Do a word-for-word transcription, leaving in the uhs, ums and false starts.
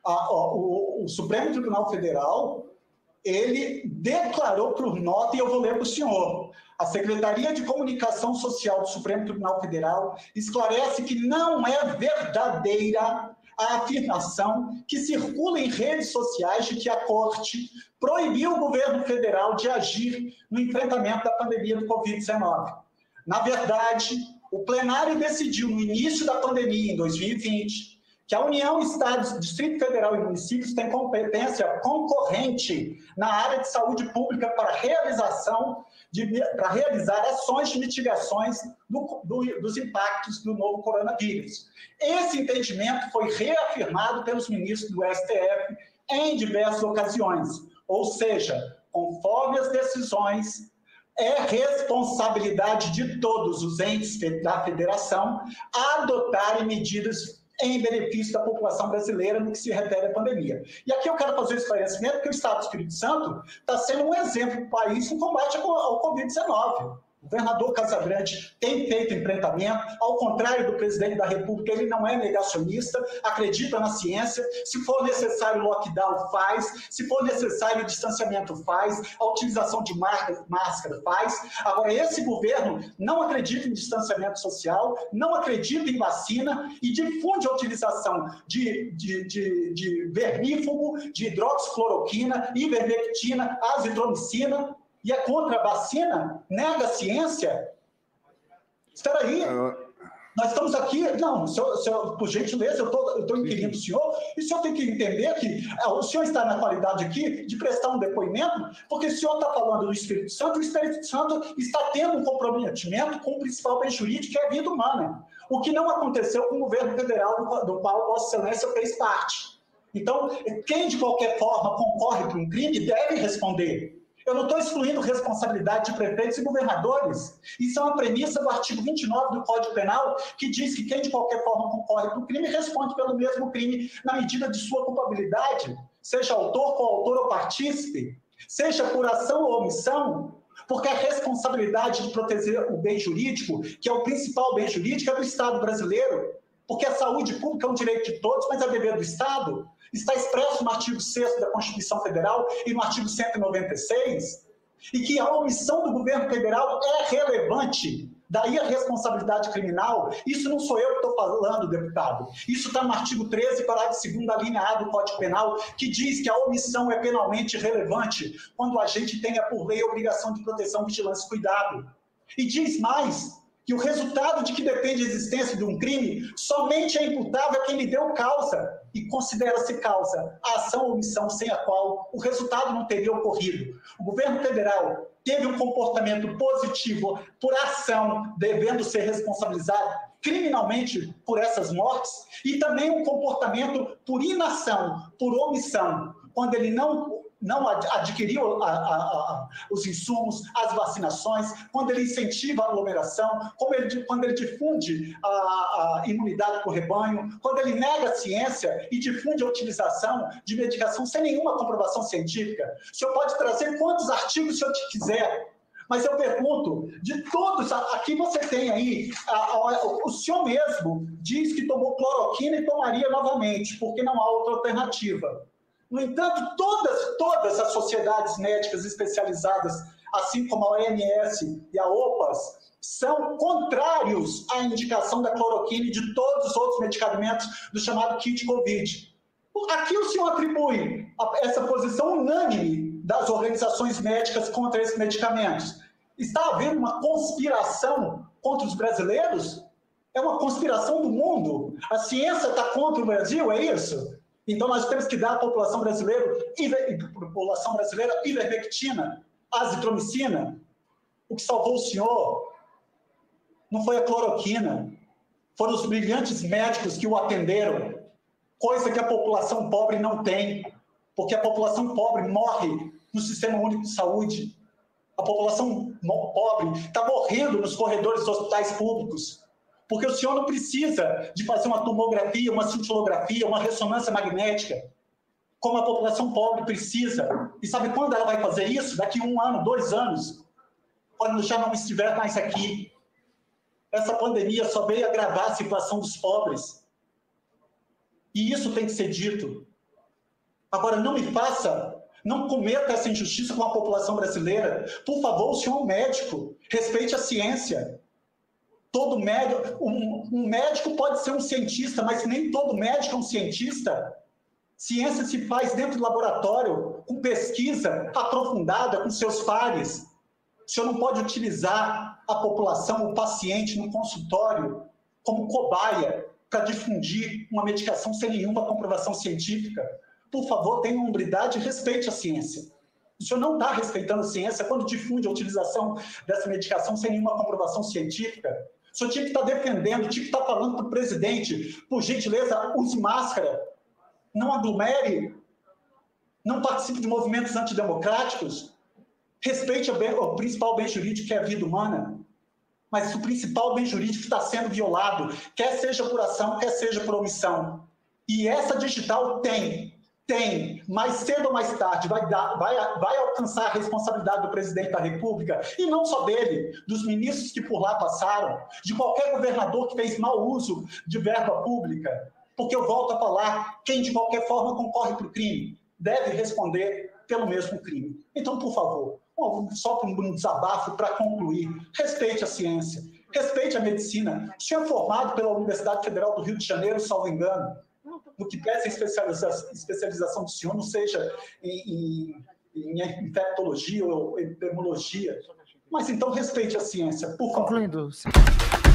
a, o, o Supremo Tribunal Federal, ele declarou por nota, e eu vou ler para o senhor, a Secretaria de Comunicação Social do Supremo Tribunal Federal esclarece que não é verdadeira a afirmação que circula em redes sociais de que a Corte proibiu o governo federal de agir no enfrentamento da pandemia do covid dezenove. Na verdade, o plenário decidiu no início da pandemia, em dois mil e vinte, que a União, Estados, Distrito Federal e municípios têm competência concorrente na área de saúde pública para realização de, para realizar ações de mitigações do, do, dos impactos do novo coronavírus. Esse entendimento foi reafirmado pelos ministros do S T F em diversas ocasiões, ou seja, conforme as decisões, é responsabilidade de todos os entes da federação adotarem medidas em benefício da população brasileira no que se refere à pandemia. E aqui eu quero fazer um esclarecimento que o Estado do Espírito Santo está sendo um exemplo do país no combate ao covid dezenove. O governador Casagrande tem feito enfrentamento, ao contrário do presidente da República, ele não é negacionista, acredita na ciência, se for necessário lockdown faz, se for necessário distanciamento faz, a utilização de máscara faz. Agora, esse governo não acredita em distanciamento social, não acredita em vacina e difunde a utilização de, de, de, de vermífugo, de hidroxicloroquina, ivermectina, azitromicina, e é contra a vacina, nega a ciência. Espera aí, uh... nós estamos aqui... Não, senhor, senhor, por gentileza, eu estou inquirindo o senhor, e o senhor tem que entender que o senhor está na qualidade aqui de prestar um depoimento, porque o senhor está falando do Espírito Santo, e o Espírito Santo está tendo um comprometimento com o principal bem jurídico, que é a vida humana, o que não aconteceu com o governo federal, do qual Vossa Excelência fez parte. Então, quem de qualquer forma concorre com um crime deve responder. Eu não estou excluindo responsabilidade de prefeitos e governadores. Isso é uma premissa do artigo vinte e nove do Código Penal, que diz que quem de qualquer forma concorre com o crime responde pelo mesmo crime na medida de sua culpabilidade, seja autor, coautor ou partícipe, seja por ação ou omissão, porque a responsabilidade de proteger o bem jurídico, que é o principal bem jurídico, é do Estado brasileiro, porque a saúde pública é um direito de todos, mas é dever do Estado. Está expresso no artigo sexto da Constituição Federal e no artigo cento e noventa e seis, e que a omissão do governo federal é relevante, daí a responsabilidade criminal. Isso não sou eu que estou falando, deputado. Isso está no artigo treze, parágrafo segundo da linha A do Código Penal, que diz que a omissão é penalmente relevante quando o agente tenha por lei a obrigação de proteção, vigilância e cuidado. E diz mais, que o resultado de que depende a existência de um crime somente é imputável a quem lhe deu causa, e considera-se causa a ação ou omissão sem a qual o resultado não teria ocorrido. O governo federal teve um comportamento positivo por ação, devendo ser responsabilizado criminalmente por essas mortes, e também um comportamento por inação, por omissão, quando ele não... não adquiriu a, a, a, os insumos, as vacinações, quando ele incentiva a aglomeração, como ele, quando ele difunde a, a imunidade por rebanho, quando ele nega a ciência e difunde a utilização de medicação sem nenhuma comprovação científica. O senhor pode trazer quantos artigos o senhor quiser, mas eu pergunto, de todos, aqui você tem aí, a, a, o senhor mesmo diz que tomou cloroquina e tomaria novamente, porque não há outra alternativa. No entanto, todas, todas as sociedades médicas especializadas, assim como a O M S e a O P A S, são contrários à indicação da cloroquina e de todos os outros medicamentos do chamado kit Covid. Aqui o senhor atribui essa posição unânime das organizações médicas contra esses medicamentos. Está havendo uma conspiração contra os brasileiros? É uma conspiração do mundo? A ciência está contra o Brasil, é isso? Então, nós temos que dar à população brasileira, população brasileira ivermectina, azitromicina. O que salvou o senhor não foi a cloroquina, foram os brilhantes médicos que o atenderam, coisa que a população pobre não tem, porque a população pobre morre no Sistema Único de Saúde. A população pobre está morrendo nos corredores dos hospitais públicos, porque o senhor não precisa de fazer uma tomografia, uma cintilografia, uma ressonância magnética, como a população pobre precisa. E sabe quando ela vai fazer isso? Daqui um ano, dois anos, quando já não estiver mais aqui. Essa pandemia só veio agravar a situação dos pobres. E isso tem que ser dito. Agora, não me faça, não cometa essa injustiça com a população brasileira. Por favor, o senhor é um médico, respeite a ciência. Todo médico, um, um médico pode ser um cientista, mas nem todo médico é um cientista. Ciência se faz dentro do laboratório, com pesquisa aprofundada com seus pares. O senhor não pode utilizar a população, o paciente no consultório, como cobaia para difundir uma medicação sem nenhuma comprovação científica. Por favor, tenha hombridade e respeite a ciência. O senhor não está respeitando a ciência quando difunde a utilização dessa medicação sem nenhuma comprovação científica. O senhor tinha que estar defendendo, tinha que estar falando para o presidente, por gentileza, use máscara, não aglomere, não participe de movimentos antidemocráticos, respeite o principal bem jurídico, que é a vida humana. Mas o principal bem jurídico está sendo violado, quer seja por ação, quer seja por omissão. E essa digital tem, tem, mais cedo ou mais tarde, vai, dar, vai, vai alcançar a responsabilidade do presidente da República, e não só dele, dos ministros que por lá passaram, de qualquer governador que fez mau uso de verba pública. Porque eu volto a falar, quem de qualquer forma concorre para o crime deve responder pelo mesmo crime. Então, por favor, só para um desabafo para concluir, respeite a ciência, respeite a medicina. O senhor é formado pela Universidade Federal do Rio de Janeiro, salvo engano, no que peça a especialização, especialização do senhor, não seja em, em, em infectologia ou epidemiologia, mas então respeite a ciência, por favor. Concluindo.